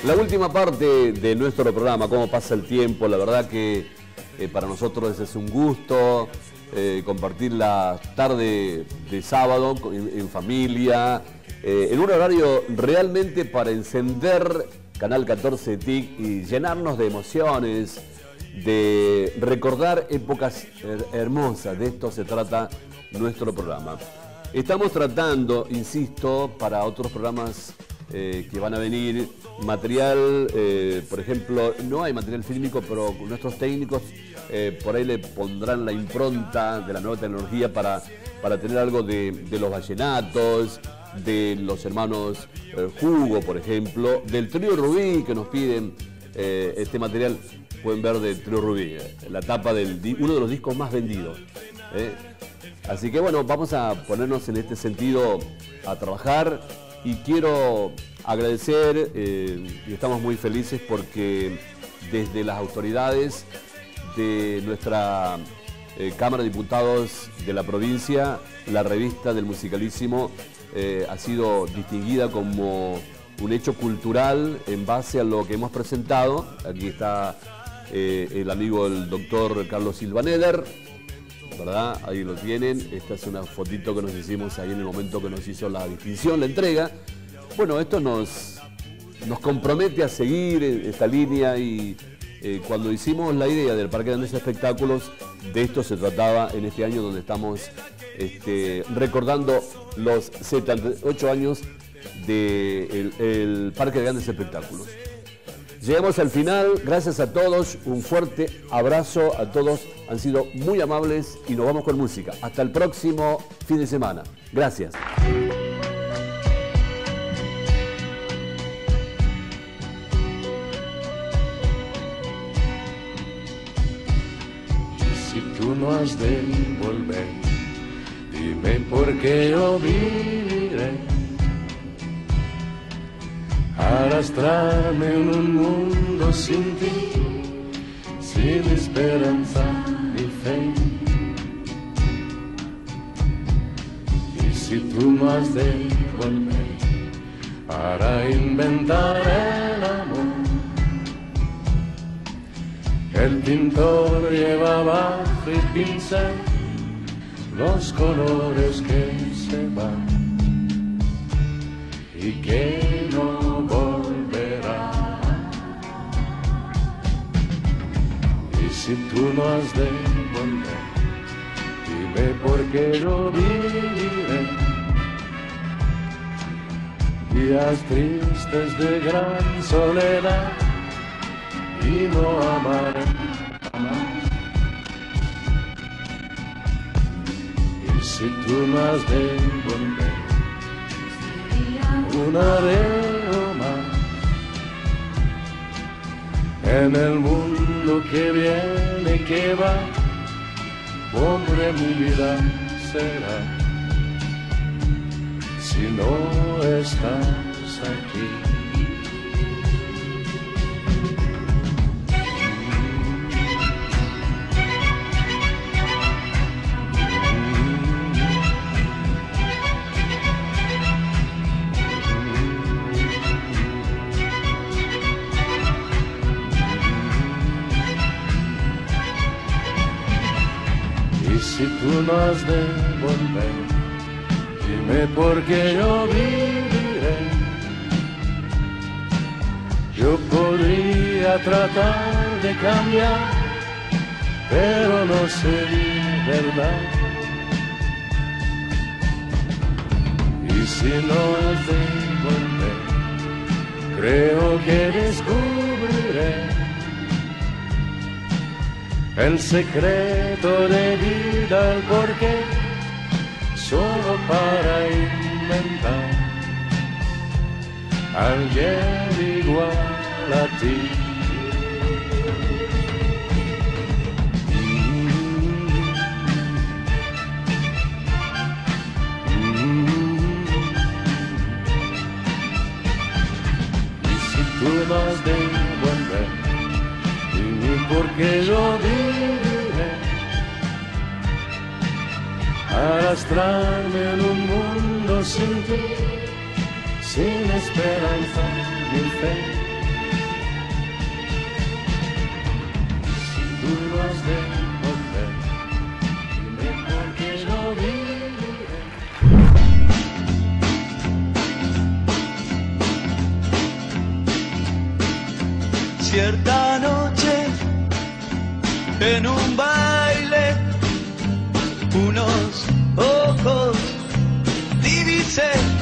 La última parte de nuestro programa, cómo pasa el tiempo, la verdad que para nosotros es un gusto compartir la tarde de sábado en familia, en un horario realmente para encender Canal 14 TIC y llenarnos de emociones, de recordar épocas hermosas. De esto se trata nuestro programa. Estamos tratando, insisto, para otros programas que van a venir, material, por ejemplo, no hay material fílmico, pero nuestros técnicos por ahí le pondrán la impronta de la nueva tecnología para tener algo de los vallenatos, de los hermanos Hugo, por ejemplo, del Trío Rubí, que nos piden este material. Pueden ver del Trío Rubí, la tapa de uno de los discos más vendidos. Así que bueno, vamos a ponernos en este sentido a trabajar y quiero agradecer, y estamos muy felices porque desde las autoridades de nuestra Cámara de Diputados de la provincia, la revista del Musicalísimo ha sido distinguida como un hecho cultural en base a lo que hemos presentado. Aquí está el amigo, el doctor Carlos Silvaneder, ¿verdad? Ahí lo tienen. Esta es una fotito que nos hicimos ahí en el momento que nos hizo la distinción, la entrega. Bueno, esto nos compromete a seguir esta línea y cuando hicimos la idea del Parque de Grandes Espectáculos, de esto se trataba en este año donde estamos recordando los 78 años del Parque de Grandes Espectáculos. Llegamos al final, gracias a todos, un fuerte abrazo a todos, han sido muy amables y nos vamos con música. Hasta el próximo fin de semana. Gracias. Si tú no has de volver, dime por qué yo viviré. Arrastrarme en un mundo sin ti, sin esperanza ni fe. Y si tú no has de volver para inventar el amor, el pintor llevaba el pincel, los colores que se van y que no volverá. Y si tú no has de volver, dime por qué yo viviré. Días tristes de gran soledad y no amaré jamás. Y si tú no has de volver, un areo más en el mundo que viene y que va, hombre, mi vida será si no estás aquí. Si tú no has de volver, dime por qué yo viviré. Yo podría tratar de cambiar, pero no sería verdad. Y si no has de volver, creo que descubriré el secreto de vida, el porqué, solo para inventar alguien igual a ti. Y si tú no has de volver, dime por qué yo viviré. Arrastrarme en un mundo sin ti, sin esperanza ni fe. has de volver. Dime por qué no viviré. Cierta noche en un baile, unos ojos divisé